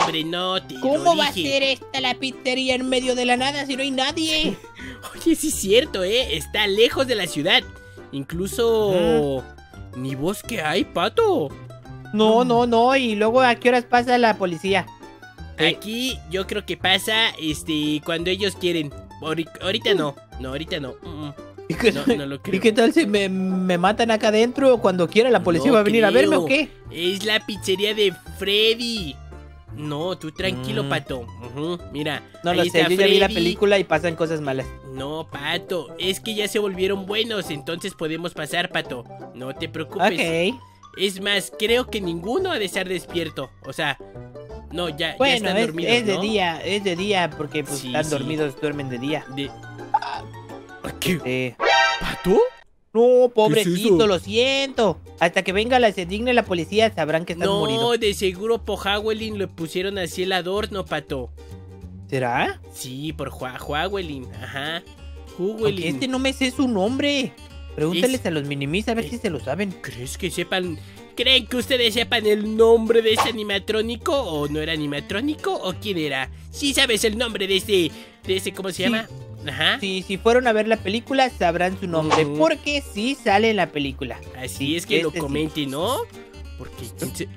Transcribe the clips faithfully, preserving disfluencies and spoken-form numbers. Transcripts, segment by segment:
hombre, no te ¿Cómo lo va a dije. ser esta la pizzería en medio de la nada si no hay nadie? Oye, sí es cierto, ¿eh? Está lejos de la ciudad. Incluso... Ni bosque hay, Pato. No, no, no. Y luego, ¿a qué horas pasa la policía? Aquí yo creo que pasa, este, cuando ellos quieren. Ahori- Ahorita no, no, ahorita no. Mm, mm. ¿Y qué, No, no lo creo. ¿y qué tal si me, me matan acá adentro? Cuando quiera la policía No va a venir a verme creo. o qué? Es la pizzería de Freddy. No, tú tranquilo, Mm. Pato. Ujú, mira, No ahí lo sé, está yo ya vi la Freddy. película y pasan cosas malas. No, Pato, es que ya se volvieron buenos, entonces podemos pasar, Pato. No te preocupes. Ok. Es más, creo que ninguno ha de estar despierto. O sea, no, ya, ya Bueno, están es, dormidos, es de ¿no? día, es de día porque pues Sí, están sí. dormidos, duermen de día. De... ¿Qué? Eh, ¿Pato? no, ¿Qué es pobrecito, eso? lo siento. Hasta que venga la se digne la policía sabrán que estás No, morido. de seguro por Howelin le pusieron así el adorno, Pato. ¿Será? Sí, por Howelin, ajá. Porque Howelin. este no me sé su nombre. Pregúntales Es- a los minimis a ver es- si se lo saben. ¿Crees que sepan? ¿Creen que ustedes sepan el nombre de ese animatrónico? ¿O no era animatrónico? ¿O quién era? Sí sabes el nombre de ese, de ese, ¿cómo se Sí. llama? Ajá. Si, si fueron a ver la película sabrán su nombre. Ujú. Porque sí sale en la película. Así es que lo este sí. comenten, ¿no? Porque... ¿quién se-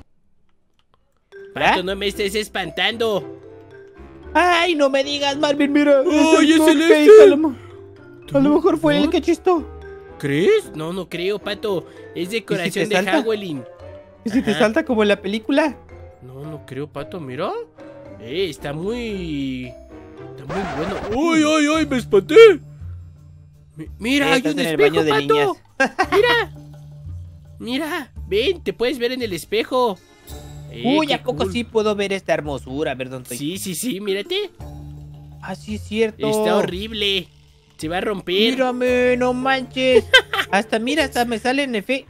¿Verdad? Pato, no me estés espantando. Ay, no me digas, Marvin, mira. ¡Ay, es Ghostface, Celeste! A lo, a lo mejor fue el que chistó. ¿Crees? No, no creo, Pato. Es decoración te de salta? Howelin. ¿Y si te Ajá. salta como en la película? No, no creo, Pato, mira. Eh, está muy... Está muy bueno. ¡Ay, ay, ay! ¡Me espanté! Mi- Mira, Eh, hay estás un en el espejo, baño de Pato. niñas. Mira. Mira, ven, te puedes ver en el espejo. Eh, Uy, qué ¿a poco cool. sí puedo ver esta hermosura? A ver dónde estoy. Sí, sí, sí, mírate. Ah, sí es cierto. Está horrible. Se va a romper. Mírame, no manches. Hasta mira, hasta me sale en efe.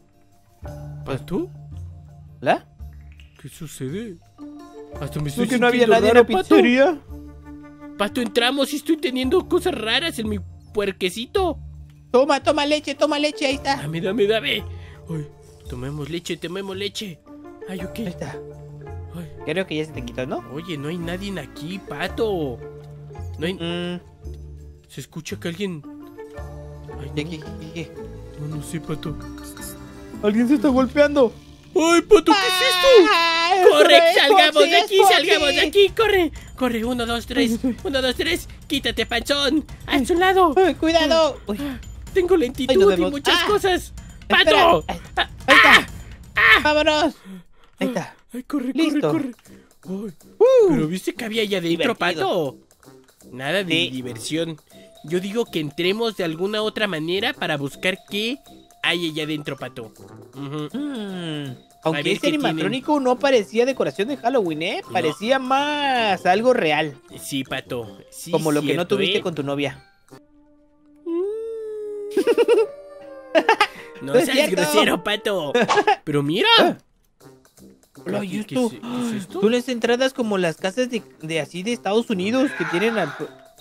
¿Pato? ¿La? ¿Qué sucede? Hasta me estoy ¿No que no había sintiendo nadie en la raro, Pato. pizzería? Pato, entramos y estoy teniendo cosas raras en mi puerquecito. Toma, toma leche, toma leche, ahí está. Dame, dame, dame. Ay, tomemos leche, tomemos leche. Ay, ok. Ahí está. Ay, Creo que ya se te quitó, ¿no? oye, no hay nadie aquí, Pato. No hay... Mm, Se escucha que alguien... Ay, ¿qué, no, qué, qué, qué? no, no sé, Pato. Alguien se está golpeando. ¡Ay, Pato, qué es esto! ¡Ay, ¡Corre, es salgamos Foxy, de es aquí, Foxy! salgamos de aquí! ¡Corre! ¡Corre! Uno, dos, tres. Uno, dos, tres. ¡Quítate, panzón! ¡A su lado! Ay, cuidado. Uy, Tengo Ay, lentitud nos y vemos. muchas Ah, cosas. espera. ¡Pato! Ahí, Ah, ahí está. Vámonos. Ahí está. ¡Ay, corre, Listo. corre, corre! Ay, Uh, ¿pero viste que había allá adentro, Divertido. Pato? Nada de Sí. diversión. Yo digo que entremos de alguna otra manera para buscar qué hay allá adentro, Pato. Ujú. mm, A ver Aunque este qué animatrónico no parecía decoración de Halloween, ¿eh? Parecía más algo real. Sí, Pato. Sí, Como lo que no cierto, tuviste ¿eh? con tu novia. No No es seas cierto. grosero, Pato. Pero mira. Hola, ¿Qué- ¿y qué esto? es- qué es esto? Son las entradas como las casas de, de así de Estados Unidos que tienen al...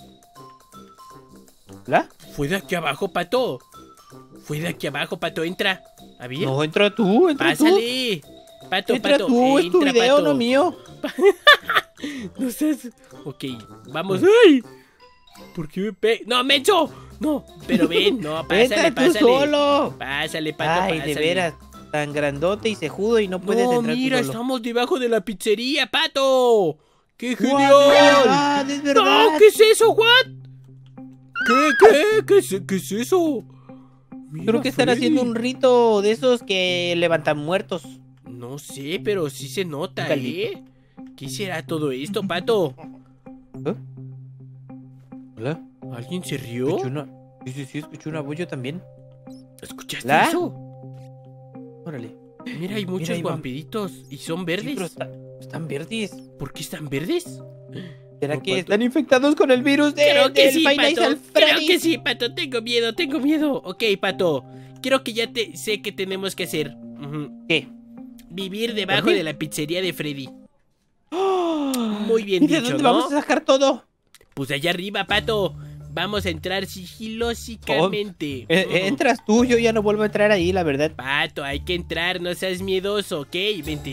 ¿La? Fue de aquí abajo, Pato. Fue de aquí abajo, Pato. Entra. A ver. No, entra tú, entra tú. Pásale. Pato, Entra Pato. tú, es tu entra, video, Pato. no mío. No seas... Ok, vamos. ¡Ay! ¿Por qué me pe... ¡No, Mencho! No, pero ven, no, pásale, Entra tú pásale. solo. Pásale, Pato, Ay, de pásale. veras, tan grandote y cejudo y no puedes No, entrar mira, tú solo. estamos debajo de la pizzería, Pato. ¡Qué Guau, genial! es verdad, es verdad. ¡No! ¿Qué es eso, what? ¿Qué, qué? ¿Qué es, qué es eso? Mira, Creo que están Freddy. haciendo un rito de esos que levantan muertos. No sé, pero sí se nota, Un caldito. ¿eh? ¿Qué será todo esto, Pato? ¿Eh? ¿Hola? ¿Alguien se rió? Escuché una... Sí, sí, sí, escuché una voz yo también. ¿Escuchaste ¿La? eso? Órale. Mira, hay muchos ahí van. vampiritos y son Sí, verdes. pero está- están verdes. ¿Por qué están verdes? ¿Será No, que Pato. están infectados con el virus de, Creo que del sí, Five Nights Pato. at Creo Freddy's? que sí, Pato. Tengo miedo, tengo miedo. Ok, Pato. Creo que ya te sé qué tenemos que hacer. Ujú. ¿Qué? Vivir debajo ¿Por qué? de la pizzería de Freddy. ¡Oh! Muy bien ¿Y de dicho, dónde ¿no? vamos a sacar todo? Pues allá arriba, Pato. Vamos a entrar sigilosamente. Eh, eh, entras tú, yo ya no vuelvo a entrar ahí, la verdad. Pato, hay que entrar, no seas miedoso, ¿ok? Vente, vente.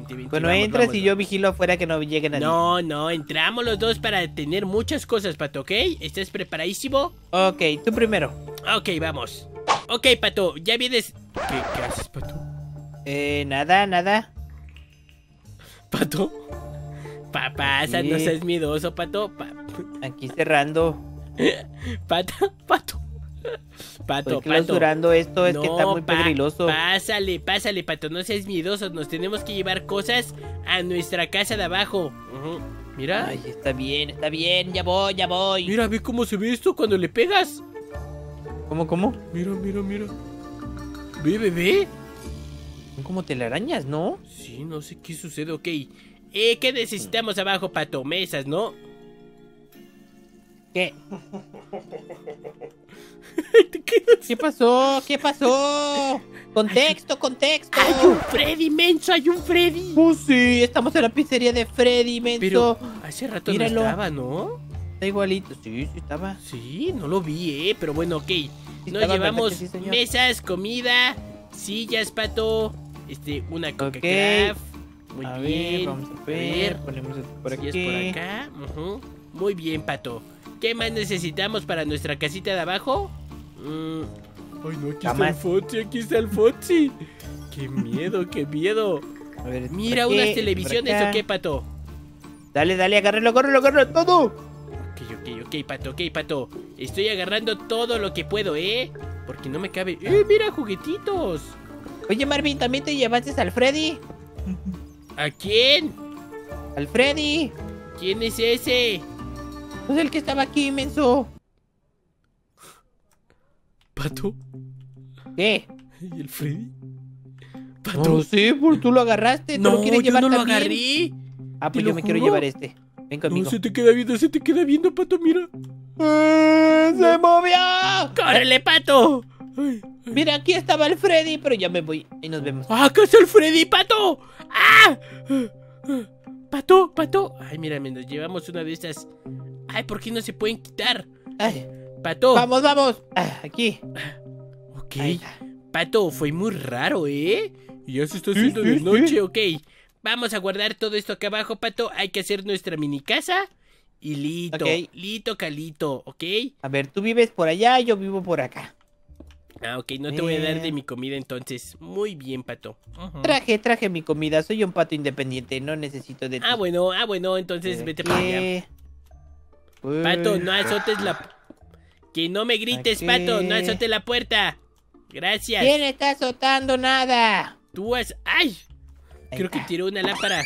vente, vente. Bueno, vamos, entras vamos, y vamos. yo vigilo afuera que no llegue nadie. No, no, entramos los dos para tener muchas cosas, Pato, ¿ok? ¿Estás preparadísimo? Ok, tú primero. Ok, vamos. Ok, Pato, ya vienes... ¿Qué, qué haces, Pato? Eh, nada, nada. ¿Pato? Pa, pasa, Sí. no seas miedoso, Pato. Pa, Aquí cerrando. pato, Pato. Pato, Estoy clausurando esto, es que está muy pa- pegriloso. Pásale, pásale, Pato, no seas miedoso. Nos tenemos que llevar cosas a nuestra casa de abajo. Ujú. Mira, Ay, está bien, está bien, ya voy, ya voy. mira, ve cómo se ve esto cuando le pegas. ¿Cómo, cómo? Mira, mira, mira. Ve, bebé. Son como telarañas, ¿no? Sí, no sé qué sucede, ok. Eh, ¿qué necesitamos abajo, Pato? Mesas, ¿no? ¿Qué? Te quedas- ¿Qué pasó? ¿Qué pasó? Contexto, contexto. ¡Hay un Freddy, menso! ¡Hay un Freddy! Oh, sí, estamos en la pizzería de Freddy, menso. Pero hace rato Míralo. no estaba, ¿no? Está igualito, sí, sí estaba. Sí, no lo vi, ¿eh? Pero bueno, ok. Nos estaba, llevamos ¿verdad que sí, señor? mesas, comida, sillas, Pato. Este, una Coca Ok. Craft. Muy a bien. ver, vamos a ver. Ponemos esto por aquí. sillas por acá. Ujú. Muy bien, Pato. ¿Qué más necesitamos para nuestra casita de abajo? Mm. Ay, no, aquí está el Camas. Foxy, aquí está el Foxy. Qué miedo, qué miedo. A ver, esto Mira, por aquí, unas esto por televisiones, acá. ¿o qué, Pato? Dale, dale, agárralo, agárralo, agárralo, todo. Ok, ok, ok, Pato, ok, Pato. Estoy agarrando todo lo que puedo, ¿eh? Porque no me cabe... ¡Eh, mira, juguetitos! Oye, Marvin, ¿también te llevaste al Freddy? ¿A quién? ¿Al Freddy? ¿Quién es ese? Pues el que estaba aquí, menso. ¿Pato? ¿Qué? ¿Y el Freddy? No ¿Pato? lo sé, pues tú lo agarraste. ¿Te No, lo quieres yo llevar no lo también? agarré. Ah, te pues lo yo me quiero juro. llevar este. Ven conmigo. No, se te queda viendo, se te queda viendo, Pato, mira. ¡Eh, ¡Se movió! ¡Córrele, Pato! Ay, ay. Mira, aquí estaba el Freddy, pero ya me voy. Ahí nos vemos. ¡Ah, acá está el Freddy, Pato! ¡Ah! Pato, Pato. Ay, mírame, nos llevamos una de estas. Ay, ¿por qué no se pueden quitar? Ay, Pato. vamos, vamos. Ah, aquí. Ok. Ahí está. Pato, fue muy raro, ¿eh? Ya se está Sí, haciendo sí, de sí. noche, ok. Vamos a guardar todo esto acá abajo, Pato. Hay que hacer nuestra mini casa. Y lito, Ok. lito, calito, ¿ok? A ver, tú vives por allá, yo vivo por acá. Ah, ok, no te voy a dar de Bien. mi comida entonces. Muy bien, Pato. Ujú. Traje, traje mi comida. Soy un pato independiente, no necesito de ti. Ah, bueno, ah, bueno, entonces Pero vete para allá. aquí. Uy. Pato, no azotes la... Que no me grites, Aquí. Pato, no azotes la puerta. Gracias. ¿Quién está azotando nada? Tú has... ¡Ay! Ahí Creo que está. tiró una lámpara.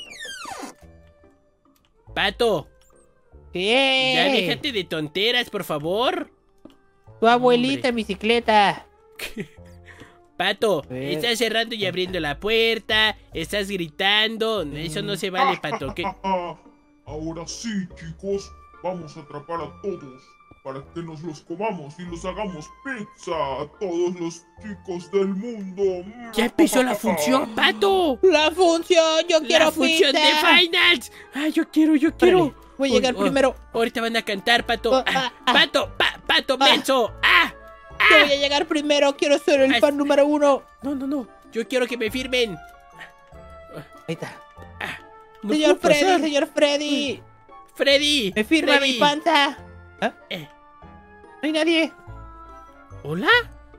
Pato, ¿Qué? ya déjate de tonteras, por favor. Tu abuelita en bicicleta. Pato, Eh. estás cerrando y abriendo la puerta, estás gritando, eso no se vale, Pato. ¿Qué? Ahora sí, chicos, vamos a atrapar a todos para que nos los comamos y los hagamos pizza a todos los chicos del mundo. ¡Ya empezó la función, Pato! La función, yo quiero ¡La función pizza. de Finals! ¡Ay, yo quiero, yo quiero! Órale, voy a llegar Oh, oh, primero. Ahorita van a cantar, Pato. Oh, Ah, ah, ah. ¡Pato! Pa, ¡Pato, Ah. menso! ¡Ah! Yo ¡Ah! voy a llegar primero, quiero ser el Ay. fan número uno. No, no, no. Yo quiero que me firmen. Ahí está. No señor puedo Freddy, pasar. señor Freddy. Freddy. Me firma Freddy. mi panza. ¿Ah? Eh, No hay nadie. ¿Hola?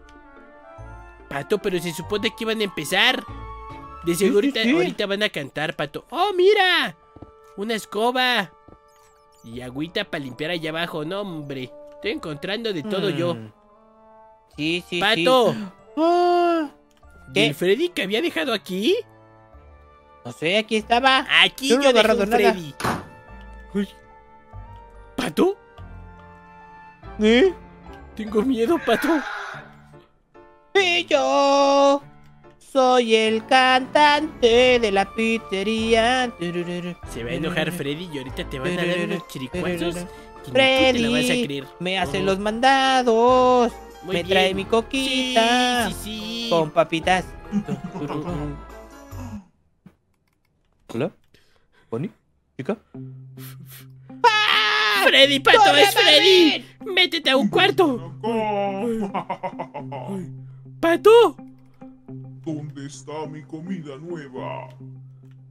Pato, pero se supone que iban a empezar. De seguro Sí, sí, ahorita, sí. ahorita van a cantar, Pato. ¡Oh, mira! Una escoba. Y agüita para limpiar allá abajo. No, hombre. Estoy encontrando de todo yo. Mm. Sí, sí, Pato. sí. Ah, ¿Y ¿Qué? el Freddy que había dejado aquí? no sé, aquí estaba. Aquí Yo no yo, he dejé agarrado un nada. Freddy. Uy. ¿Pato? ¿Eh? Tengo miedo, Pato. Y yo soy el cantante de la pizzería. Se va a enojar Freddy y ahorita te van a dar unos chiricuazos que ni tú te Freddy la vas a creer. me hace Ujú. los mandados. Muy me bien. trae mi coquita Sí, sí, sí. con papitas. ¿Hola? ¿Bonnie? ¿Chica? Freddy, Pato, ¡Corre, es Freddy. Métete a un cuarto. Acá. Pato. ¿Dónde está mi comida nueva?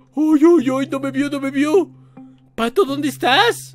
¡Uy, uy, uy! No me vio, no me vio. Pato, ¿dónde estás?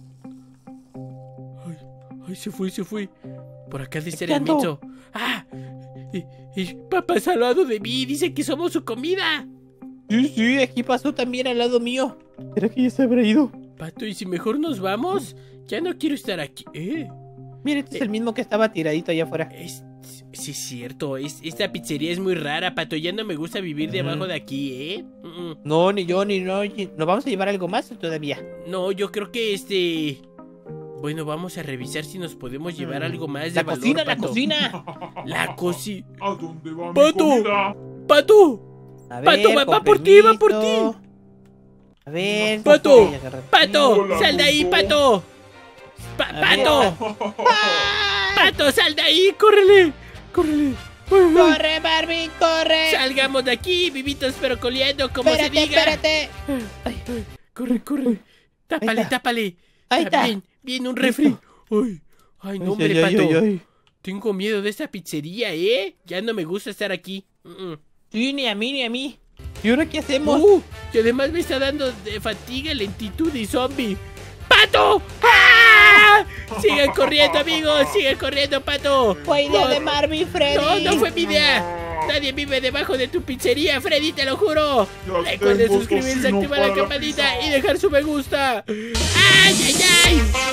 Ay, ay, se fue, se fue. Por acá de ser el ando. menso. ¡Ah! Y, y papá está al lado de mí. Dice que somos su comida. Sí, sí, aquí pasó también al lado mío. ¿Será que ya se habrá ido? Pato, ¿y si mejor nos vamos? Ya no quiero estar aquí. ¿Eh? Mira, este es el mismo que estaba tiradito allá afuera. Es, sí, es cierto. Es, esta pizzería es muy rara, Pato. Ya no me gusta vivir debajo de aquí, ¿eh? Mm, mm. No, ni yo, ni no. ¿Nos vamos a llevar algo más todavía? No, yo creo que este... Bueno, vamos a revisar si nos podemos llevar algo más de La valor, cocina, la Pato. cocina. La cocina. ¿A dónde va ¡Pato! mi comida? ¡Pato! A Pato, va- con va por ti, va por permiso. A ver. Pato, ok, agarra- ¡Pato! Hola, ¡Sal de ahí, Pato. Pato! Pa- A ver. ¡Pato! ¡Pato, sal de ahí! ¡Córrele! ¡Córrele! Ay, ay. ¡Corre, Barbie, corre! ¡Salgamos de aquí, vivitos pero coleando, como Espérate, se diga! espérate. ¡Corre, corre! ¡Tápale, está. tápale! Ahí está. Bien, bien, un refri. ¡Ay! ¡Ay, no, hombre, Ay, ay, Pato! ay, ay. Tengo miedo de esta pizzería, ¿eh? Ya no me gusta estar aquí. Mm, mm. Sí, ni a mí, ni a mí. ¿Y ahora qué hacemos? Uh, y además me está dando de fatiga, lentitud y zombie. ¡Pato! ¡Ah! Sigan corriendo, amigos. Sigan corriendo, Pato. Fue idea No, de Marvin, Freddy. No, no fue mi idea. Nadie vive debajo de tu pizzería, Freddy, te lo juro. Ya Recuerden tengo suscribirse, tocino activar para la la campanita pizza. y dejar su me gusta. ¡Ay, ay, ay!